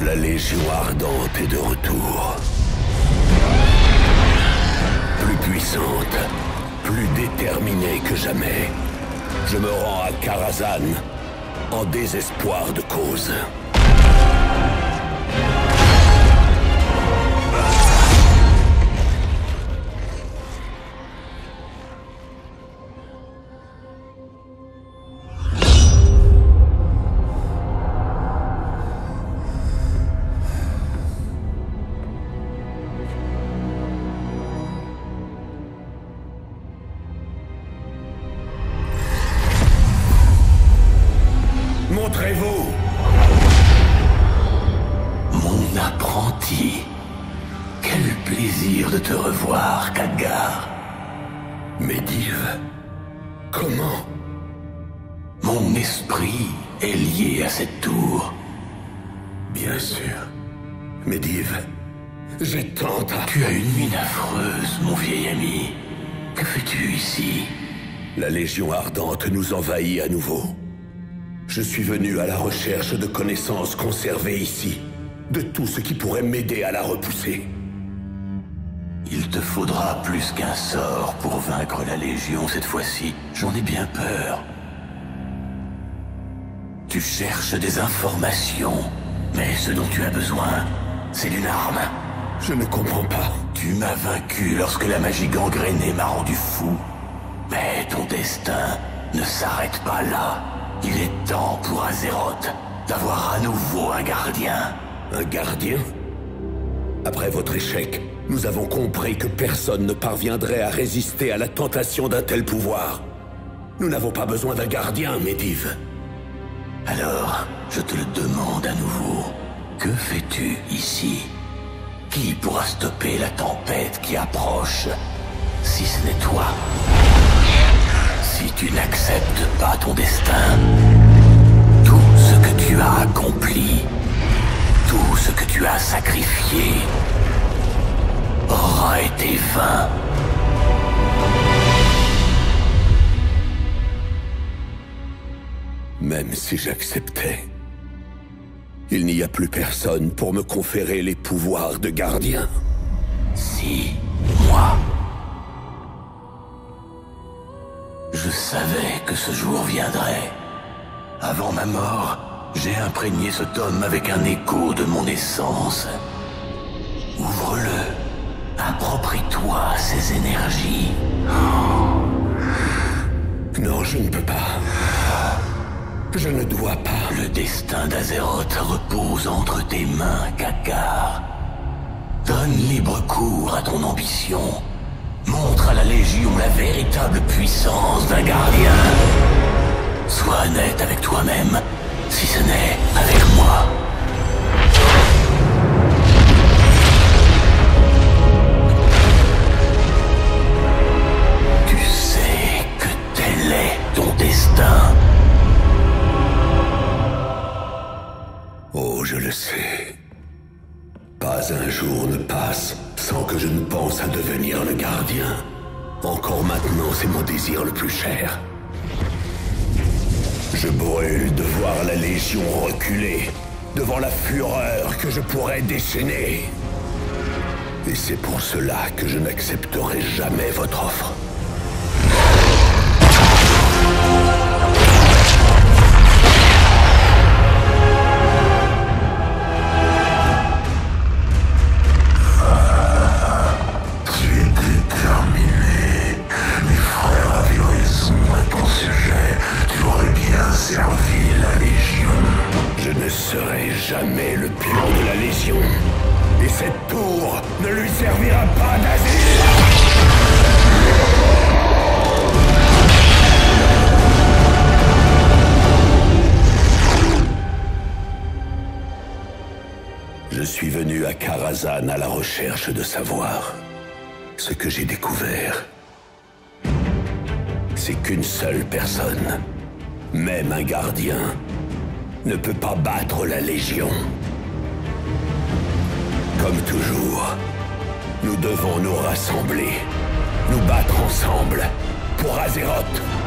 La Légion ardente est de retour. Plus puissante, plus déterminée que jamais. Je me rends à Karazhan, en désespoir de cause. Montrez-vous! Mon apprenti. Quel plaisir de te revoir, Khadgar. Medivh, comment? Mon esprit est lié à cette tour. Bien sûr. Medivh, j'ai tant à... Tu as une mine affreuse, mon vieil ami. Que fais-tu ici? La Légion ardente nous envahit à nouveau. Je suis venu à la recherche de connaissances conservées ici, de tout ce qui pourrait m'aider à la repousser. Il te faudra plus qu'un sort pour vaincre la Légion cette fois-ci. J'en ai bien peur. Tu cherches des informations, mais ce dont tu as besoin, c'est d'une arme. Je ne comprends pas. Tu m'as vaincu lorsque la magie gangrénée m'a rendu fou. Mais ton destin ne s'arrête pas là. Il est temps pour Azeroth d'avoir à nouveau un gardien. Un gardien? Après votre échec, nous avons compris que personne ne parviendrait à résister à la tentation d'un tel pouvoir. Nous n'avons pas besoin d'un gardien, Medivh. Alors, je te le demande à nouveau. Que fais-tu ici? Qui pourra stopper la tempête qui approche, si ce n'est toi? Si tu n'acceptes pas ton destin, tout ce que tu as accompli, tout ce que tu as sacrifié, aura été vain. Même si j'acceptais, il n'y a plus personne pour me conférer les pouvoirs de gardien. Si, moi. Je savais que ce jour viendrait. Avant ma mort, j'ai imprégné ce tome avec un écho de mon essence. Ouvre-le. Approprie-toi ces énergies. Non, je ne peux pas. Je ne dois pas. Le destin d'Azeroth repose entre tes mains, Khadgar. Donne libre cours à ton ambition. Montre à la Légion la véritable puissance d'un gardien. Sois honnête avec toi-même, si ce n'est avec moi. Tu sais que tel est ton destin. Oh, je le sais. Pas un jour ne passe sans que je ne pense à devenir le gardien. Encore maintenant, c'est mon désir le plus cher. Je brûle de voir la Légion reculer devant la fureur que je pourrais déchaîner. Et c'est pour cela que je n'accepterai jamais votre offre. Je ne serai jamais le pion de la Légion. Et cette tour ne lui servira pas d'asile. Je suis venu à Karazhan à la recherche de savoir. Ce que j'ai découvert, c'est qu'une seule personne, même un gardien, ne peut pas battre la Légion. Comme toujours, nous devons nous rassembler, nous battre ensemble pour Azeroth.